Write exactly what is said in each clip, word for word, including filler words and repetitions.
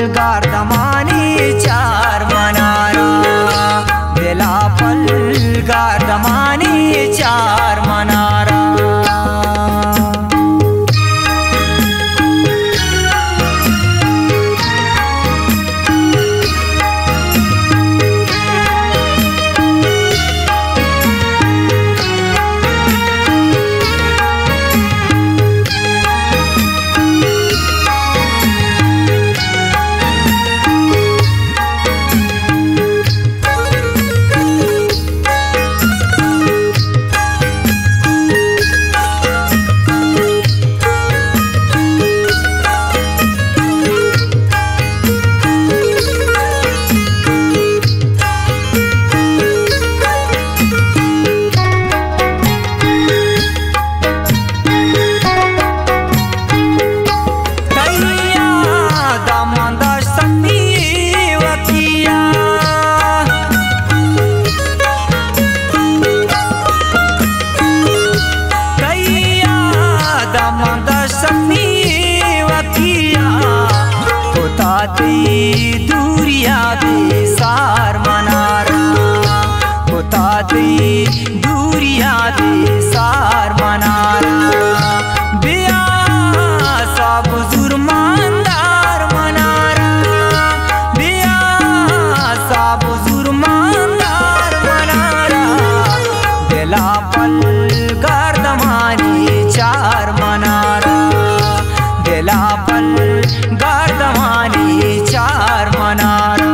गारदमानी चार मनारा, बेला पल गारदमानी चार मनारा। दूरिया दे सार मनारा, होताती दूरिया दे सार मनारा। बिया सा बुजुर्ग मानदार मनारा, बिया सा बुजुर्ग मानदार मनारा। बेला पल गारदमानी चार मनारा, बेला पल गारदमानी चार मनारा।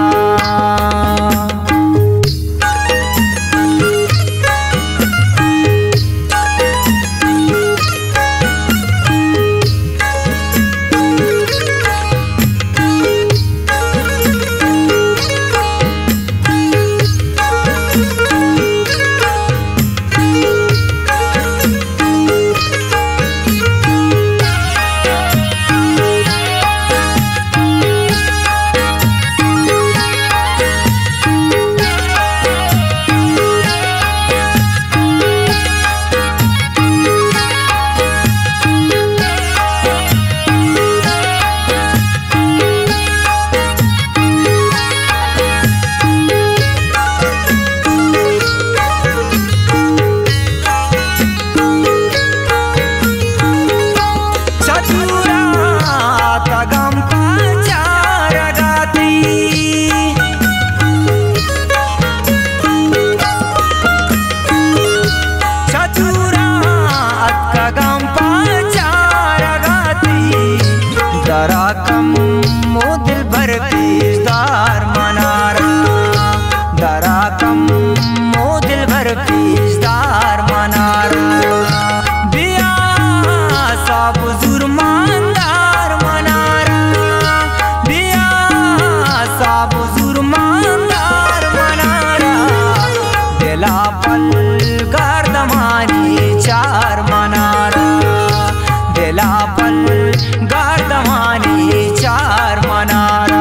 दराकम मो दिल भर पीसदार मनारा, दराकम मो दिल भर पीसदार मनारा। बिया सा बुजुर्ग मानदार मनारा, बिया सा बुजुर्ग मानदार मनारा। बेला पल गारदमानी चार मनारा, बेला पल गारदमानी चार मनारा।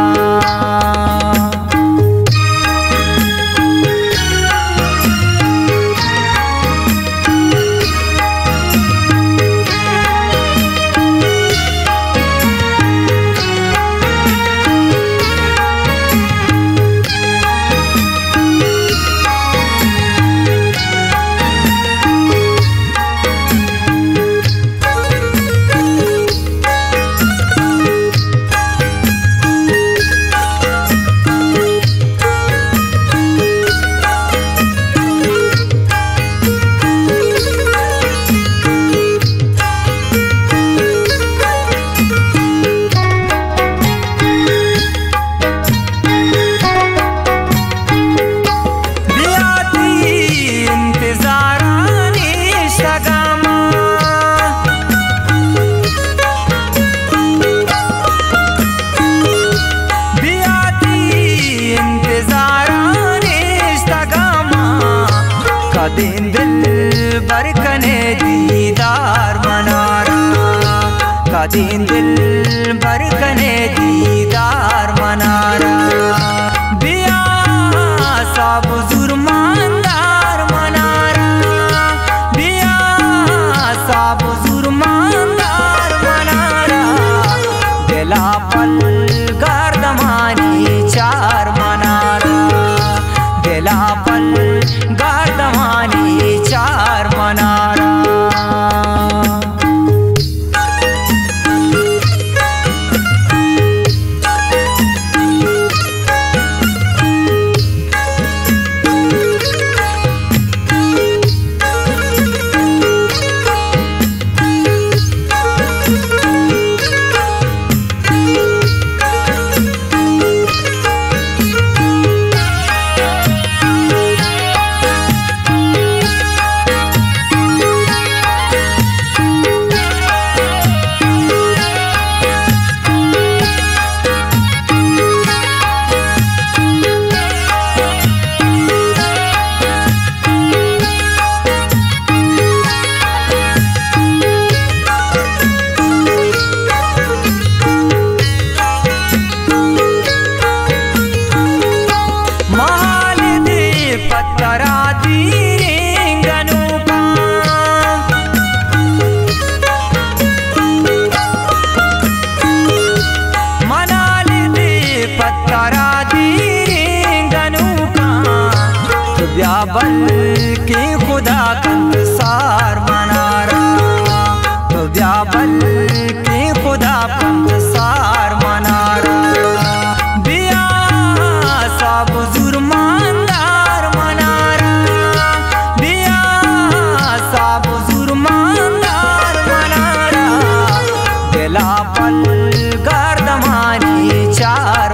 दिन दिल बरकने दीदार मनारा, का दिन दिल बरकने दीदार मनारा। बिया सा बुजुर्ग मानदार मनारा, बिया सा बुजुर्ग मानदार मनारा। बेला पल गारदमा दिला पंत सार मनारा बिया सब जुर्मानदार मनारा बिया सब जुर्मानदार मनारा दिला पल गर्दमानी चार